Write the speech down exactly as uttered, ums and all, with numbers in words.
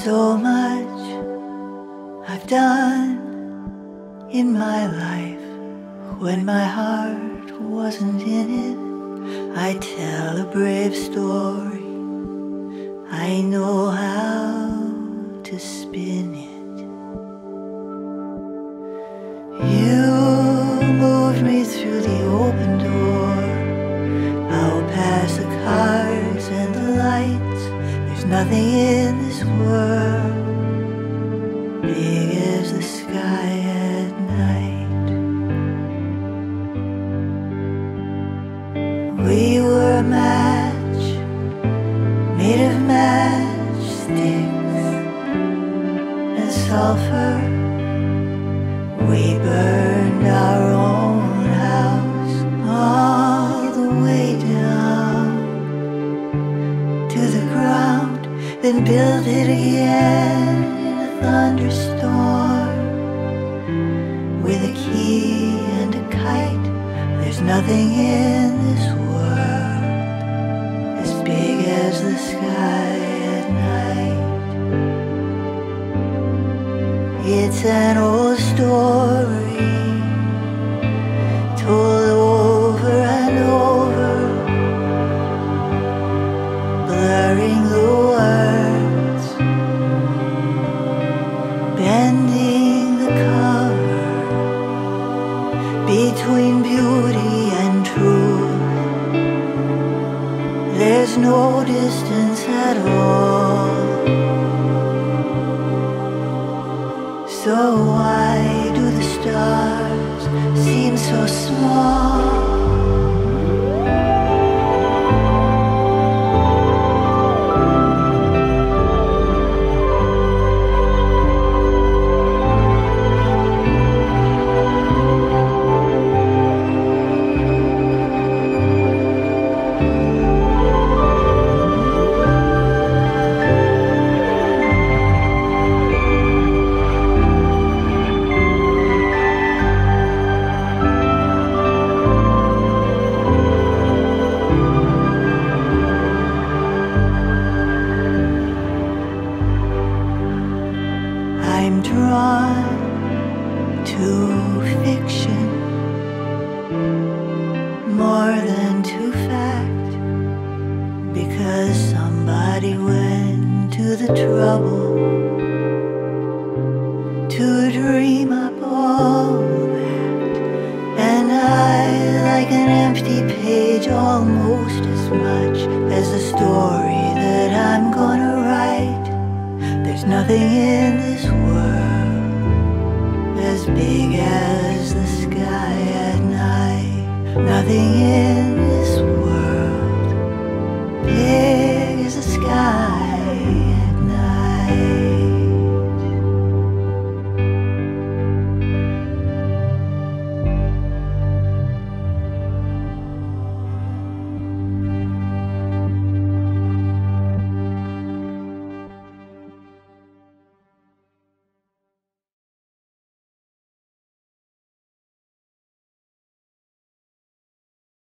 So much I've done in my life. When my heart wasn't in it, I tell a brave story. I know how to spin it. You moved me through the open door, out past the cars and the lights. There's nothing in this world big as the sky at night. We were a match made of matchsticks and sulfur. We burned our own house all the way down to the ground, then built it again in a thunderstorm with a key and a kite. There's nothing in this world as big as the sky at night. It's an old story told over and over, blurring the words, bending the cover between beauty and truth. There's no distance at all. So why do the stars seem so small? I'm drawn to fiction more than to fact, because somebody went to the trouble to dream up all that. And I like an empty page almost as much as the story that I'm gonna write. There's nothing in